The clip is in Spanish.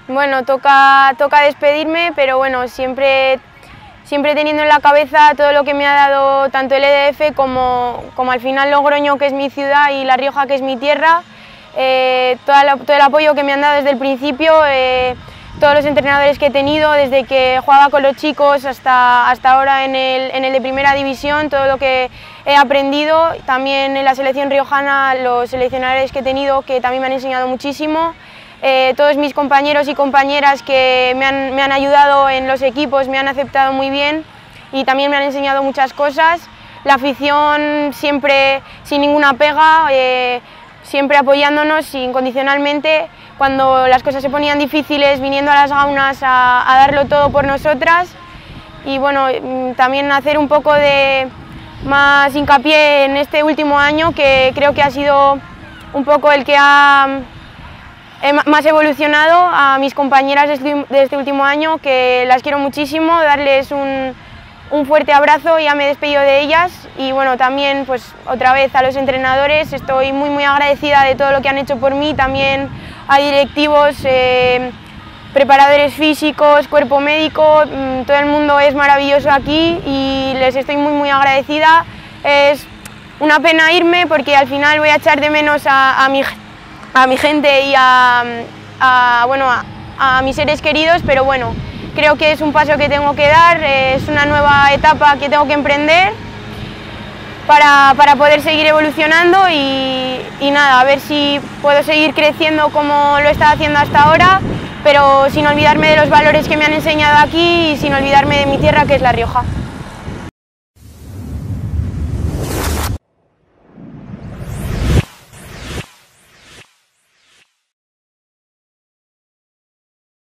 Bueno, toca despedirme, pero bueno, siempre teniendo en la cabeza todo lo que me ha dado tanto el EDF como al final Logroño, que es mi ciudad, y La Rioja, que es mi tierra, todo el apoyo que me han dado desde el principio, todos los entrenadores que he tenido, desde que jugaba con los chicos hasta ahora en el de primera división, todo lo que he aprendido, también en la selección riojana, los seleccionadores que he tenido, que también me han enseñado muchísimo. Todos mis compañeros y compañeras que me han ayudado en los equipos, me han aceptado muy bien y también me han enseñado muchas cosas. La afición siempre sin ninguna pega, siempre apoyándonos incondicionalmente. Cuando las cosas se ponían difíciles, viniendo a las gaunas a darlo todo por nosotras. Y bueno, también hacer un poco de más hincapié en este último año, que creo que ha sido un poco el que ha más evolucionado, a mis compañeras de este último año, que las quiero muchísimo, darles un fuerte abrazo. Ya me despido de ellas y bueno, también pues otra vez a los entrenadores, estoy muy agradecida de todo lo que han hecho por mí, también a directivos, preparadores físicos, cuerpo médico, todo el mundo es maravilloso aquí y les estoy muy agradecida. Es una pena irme porque al final voy a echar de menos a mi gente y a mis seres queridos, pero bueno, creo que es un paso que tengo que dar, es una nueva etapa que tengo que emprender para poder seguir evolucionando y nada, a ver si puedo seguir creciendo como lo he estado haciendo hasta ahora, pero sin olvidarme de los valores que me han enseñado aquí y sin olvidarme de mi tierra, que es La Rioja.